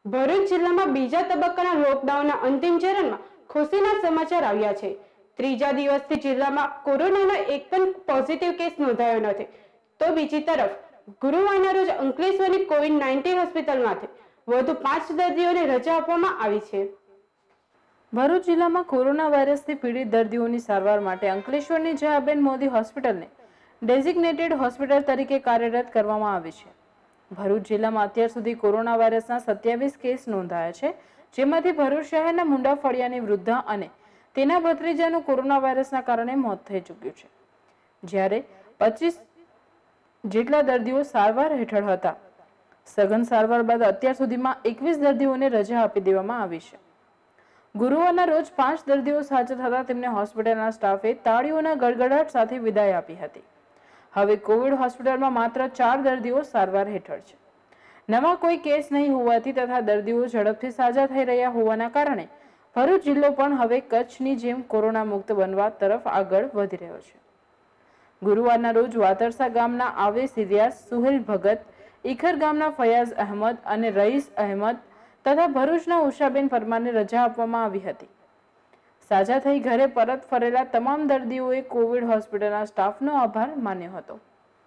ભરૂચ જિલ્લામાં બીજા તબક્કાના લોકડાઉનના અંતિમ ચરણમાં ખુશીના સમાચાર આવ્યા છે। ત્રીજા દિવસથી જિલ્લામાં કોરોનાનો એક પણ પોઝિટિવ કેસ નોંધાયો નથી, તો બીજી તરફ ગુરુવારના રોજ અંકલેશ્વરની કોવિડ-19 હોસ્પિટલમાંથી વધુ 5 દર્દીઓને રજા આપવામાં આવી છે। ભરૂચ જિલ્લામાં કોરોના વાયરસથી પીડિત દર્દીઓની સારવાર માટે અંકલેશ્વરની જયાબેન મોદી હોસ્પિટલને ડેઝિગ્નેટેડ હોસ્પિટલ તરીકે કાર્યરત કરવામાં આવી છે। ભરૂચ જિલ્લામાં અત્યાર સુધી કોરોના વાયરસના 27 કેસ નોંધાયા છે, જેમાંથી ભરૂચ શહેરના મુંડા ફળિયાની વૃદ્ધા અને તેના ભત્રીજાનું કોરોના વાયરસના કારણે મોત થઈ ચૂક્યું છે, જ્યારે 25 જેટલા દર્દીઓ સારવાર હેઠળ હતા। સઘન સારવાર બાદ અત્યાર સુધીમાં 21 દર્દીઓને રજા આપી દેવામાં આવી છે। ગુરુવારના રોજ 5 દર્દીઓ સાજા થતા તેમને હોસ્પિટલના સ્ટાફે તાળીઓના ગડગડાટ સાથે વિદાય આપી હતી। હવે કોવિડ હોસ્પિટલમાં માત્ર 4 દર્દીઓ સારવાર હેઠળ છે। નવા કોઈ કેસ નહીં હોવાથી તથા દર્દીઓ ઝડપથી સાજા થઈ રહ્યા હોવાના કારણે ભરૂચ જિલ્લો પણ હવે કચ્છની જેમ કોરોના મુક્ત બનવા તરફ આગળ વધી રહ્યો છે। ગુરુવારના રોજ વાતરસા ગામના આવેશ ઇલિયાસ, સુહેલ ભગત, ઈખર ગામના ફયાઝ અહેમદ અને રઈસ અહેમદ તથા ભરૂચના ઉષાબેન પરમારને રજા આપવામાં આવી હતી। સાજા થઈ ઘરે પરત ફરેલા તમામ દર્દીઓએ કોવિડ હોસ્પિટલના स्टाफ નો आभार मान्यो હતો।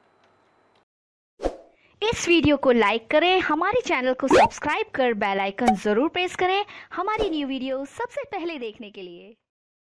इस वीडियो को लाइक करें, हमारे चैनल को सब्सक्राइब कर बेल आइकन जरूर प्रेस करें हमारी न्यू वीडियो सबसे पहले देखने के लिए।